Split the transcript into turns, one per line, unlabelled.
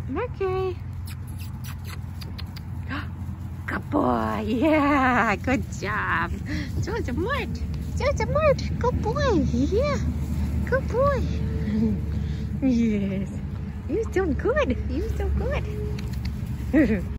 Mercury. Good boy. Yeah, good job. Georgia Mart. Georgia Mart. Good boy. Yeah. Good boy. Yes. You're so good. You're so good.